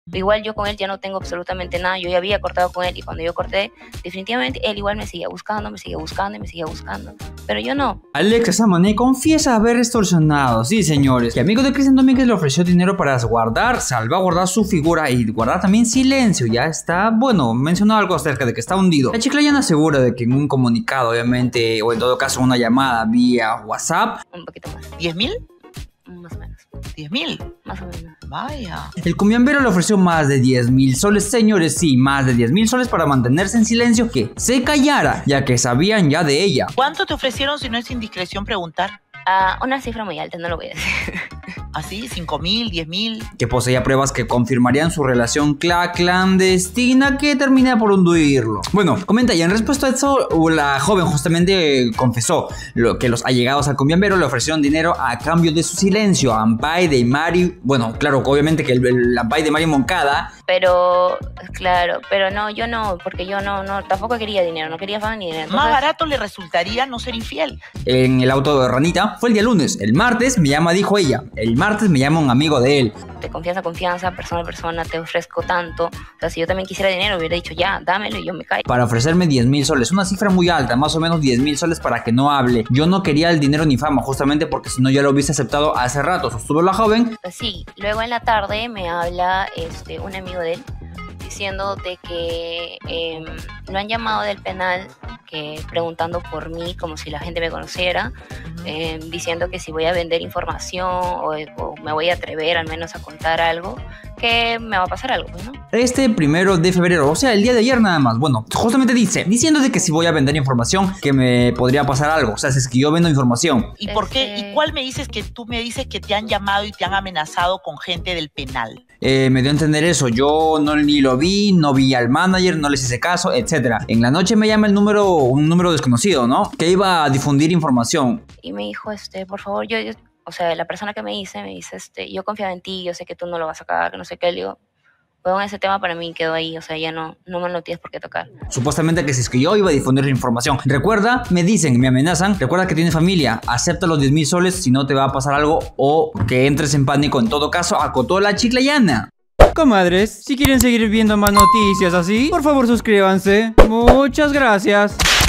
Igual yo con él ya no tengo absolutamente nada, yo ya había cortado con él y cuando yo corté, definitivamente él igual me seguía buscando, me seguía buscando y me seguía buscando, pero yo no. Alexa Samané confiesa haber extorsionado, sí señores, que amigo de Cristian Domínguez le ofreció dinero para salvaguardar su figura y guardar también silencio. Ya está, bueno, mencionó algo acerca de que está hundido. La chiclayana asegura de que en un comunicado, obviamente, o en todo caso una llamada vía WhatsApp, Un poquito más, ¿10.000? más o menos, 10.000. más o menos. Vaya. el cumbiambero le ofreció más de 10.000 soles, señores, sí, más de 10.000 soles para mantenerse en silencio, que se callara, ya que sabían ya de ella. ¿Cuánto te ofrecieron si no es indiscreción preguntar? Una cifra muy alta, no lo voy a decir. ¿Así? ¿5.000? ¿10.000? Que poseía pruebas que confirmarían su relación clandestina que termina por hundirlo. Bueno, comenta, y en respuesta a eso, la joven justamente confesó que los allegados al cumbiambero le ofrecieron dinero a cambio de su silencio. Ampay de Mari, bueno, claro, obviamente que el Ampay de Mari Moncada. Pero, claro, pero no, yo no, porque yo no, tampoco quería dinero, no quería fama ni dinero. Entonces, Más barato le resultaría no ser infiel. En el auto de Ranita fue el día lunes. El martes me llama, dijo ella. El martes me llama un amigo de él. de confianza a confianza, persona a persona, te ofrezco tanto. O sea, si yo también quisiera dinero, hubiera dicho ya, dámelo y yo me caigo. Para ofrecerme 10.000 soles, una cifra muy alta, más o menos 10.000 soles para que no hable. Yo no quería el dinero ni fama, justamente porque si no ya lo hubiese aceptado hace rato, sostuvo la joven. Sí, luego en la tarde me habla un amigo de él diciendo de que lo han llamado del penal, que preguntando por mí como si la gente me conociera, diciendo que si voy a vender información o me voy a atrever al menos a contar algo, que me va a pasar algo, ¿no? Este 1 de febrero, o sea, el día de ayer nada más. Bueno, justamente diciendo de que si voy a vender información, que me podría pasar algo. O sea, si es que yo vendo información. ¿Y por qué? ¿Y cuál me dices que tú me dices que te han llamado y te han amenazado con gente del penal? Me dio a entender eso. Yo ni lo vi, no vi al manager, no les hice caso, etc. En la noche me llama un número desconocido, ¿no? Que iba a difundir información. Y me dijo, por favor, o sea, la persona que me dice, yo confiaba en ti, yo sé que tú no lo vas a cagar, que no sé qué. Le digo, bueno, ese tema para mí quedó ahí, o sea, ya no me lo tienes por qué tocar. Supuestamente que si es que yo iba a difundir información. Recuerda, me dicen, me amenazan, recuerda que tienes familia, acepta los 10.000 soles si no te va a pasar algo o que entres en pánico. En todo caso, acotó la chiclayana. Comadres, si quieren seguir viendo más noticias así, por favor suscríbanse. Muchas gracias.